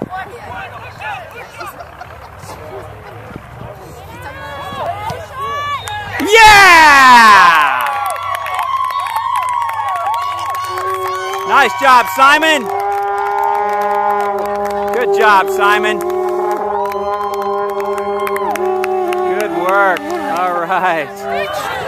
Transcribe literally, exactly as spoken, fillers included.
Yeah! Nice job, Simon. Good job, Simon. Good work. All right.